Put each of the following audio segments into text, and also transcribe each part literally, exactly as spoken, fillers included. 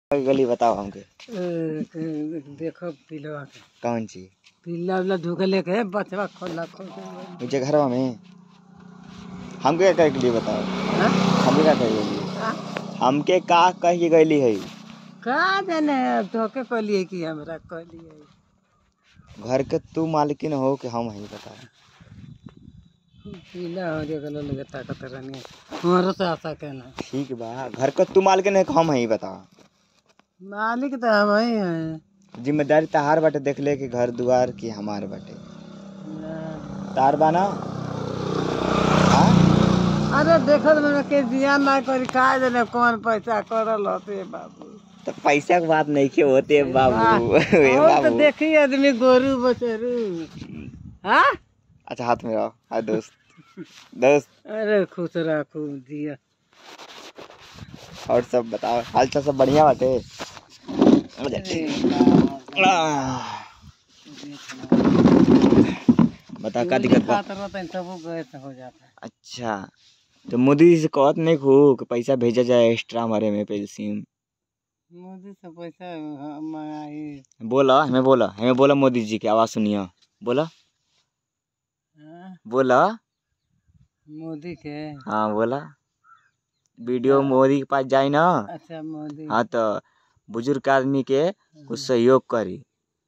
गली बताओ हमके। देखो पिलवा के कौन सी पिल्ला उल्ला ढुकले के बचवा खोला खोल मुझे घरवा में हमके क्या के लिए बताओ। हमके क्या कहिए हमके का कह के गली है का जाने धोखे कहलिए कि हमरा कहलिए घर के तू मालकिन हो कि हम ही बताओ। पिल्ला हो रे गलो लगे ताकत रहनी हमारा से आशा कहना ठीक बा घर का तू मालकिन है कि हम ही बताओ। मालिक तो हम ही हैं। जिम्मेदारी तहार बाटे देख ले कि घर दुआर की हमार बाटे तार बाना। अरे देखो मैंने के दिया ना करी का जाने कौन पैसा करल होते बाबू। तो पैसा की बात नहीं के होते बाबू। ए और तो बाबू देखी आदमी गोरू बचरू हाँ। अच्छा हाथ में रहो हाँ दोस्त दोस्त। अरे खुश रहा खूब दिया और सब बताओ हाल चाल सब बढ़िया बाटे। बता का दिक्कत बा। हो जाता है। अच्छा तो मोदी जी से कहत नहीं खू कि पैसा भेजा जाए एक्स्ट्रा हमारे में पैसे। मोदी से पैसा मंगाई बोला हमें बोला हमें बोला मोदी जी की आवाज सुनिए बोला बोला मोदी के हाँ बोला वीडियो मोदी के पास जाए ना। अच्छा मोदी हाँ तो बुजुर्ग आदमी के कुछ सहयोग करी।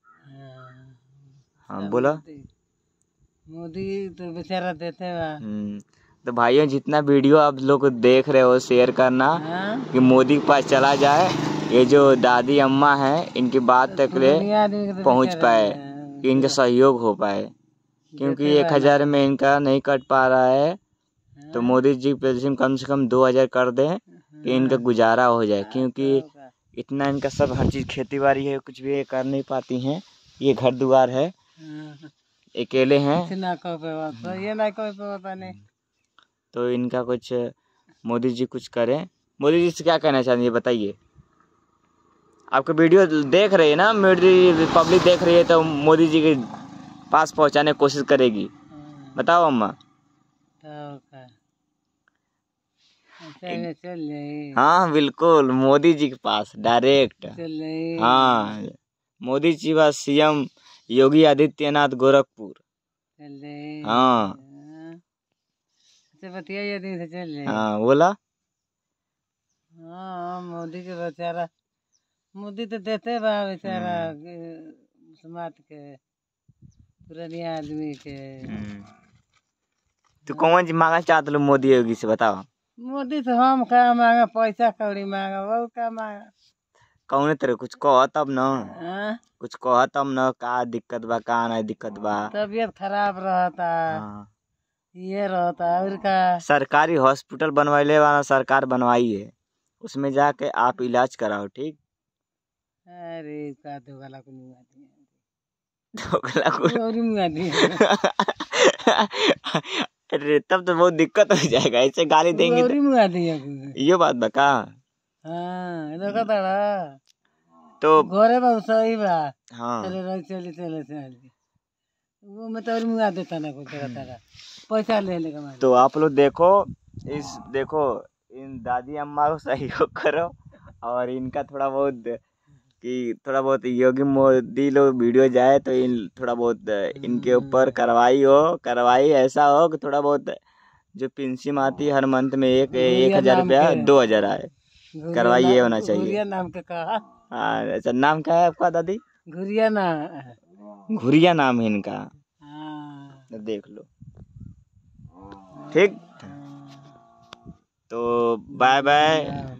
हाँ बोला मोदी तो बेचारा देते बा। तो भाइयों जितना वीडियो आप लोग देख रहे हो शेयर करना कि मोदी के पास चला जाए ये जो दादी अम्मा है इनकी बात तक ले पहुंच पाए कि इनका सहयोग हो पाए क्योंकि एक हजार में इनका नहीं कट पा रहा है। तो मोदी जी पे कम से कम दो हजार कर दें कि इनका गुजारा हो जाए क्योंकि इतना इनका सब हर चीज़ खेती बाड़ी है कुछ भी कर नहीं पाती हैं। ये घर दुआर है अकेले हैं ये ना नहीं। तो इनका कुछ मोदी जी कुछ करें। मोदी जी से क्या कहना चाहेंगे बताइए। आपका वीडियो देख रही है ना मोदी पब्लिक देख रही है तो मोदी जी के पास पहुंचाने की कोशिश करेगी। बताओ अम्मा। चल हाँ बिल्कुल मोदी जी के पास डायरेक्ट। हाँ मोदी जी बस सीएम योगी आदित्यनाथ गोरखपुर। हाँ बतिया दिन से चल रहे। हाँ बोला हाँ मोदी के बेचारा मोदी तो देते बा बेचारा समाज के पुरानी आदमी के। तो कौन जी मांगा चाहते लो मोदी योगी से बताओ। मोदी से हम का मांगा पैसा कौड़ी मांगा वो का मांगा कौन तरह कुछ कह तब न कुछ कह तब न का दिक्कत बा का नहीं दिक्कत बा। तबीयत खराब रहता ये रहता और का सरकारी हॉस्पिटल बनवाइले वाला सरकार बनवाई है उसमें जाके आप इलाज कराओ ठीक। अरे का दोगला को मुंगा दिया दोगला को और मुंगा दिया। अरे तब तो बहुत दिक्कत हो जाएगा ऐसे गाली देंगे और मुंगा दिया ये बात बका। हाँ देखा ताड़ा तो घरे बा सही बा। हाँ चले रही चले चले चले वो मैं तो और मुंगा देता ना कुछ ताड़ा पैसा ले लेगा। तो आप लोग देखो इस देखो इन दादी अम्मा को सहयोग करो और इनका थोड़ा बहुत कि थोड़ा बहुत योगी मोदी लोग वीडियो जाए तो इन थोड़ा बहुत इनके ऊपर कार्रवाई हो कार्रवाई ऐसा हो कि थोड़ा बहुत जो पेंशन आती है हर मंथ में एक एक हजार रुपया दो हजार आए कार्रवाई ये होना चाहिए। घुरिया नाम के कहा। हाँ अच्छा नाम क्या है आपका दादी। घुरिया ना घुरिया नाम है इनका। हाँ देख लो ठीक तो बाय बाय।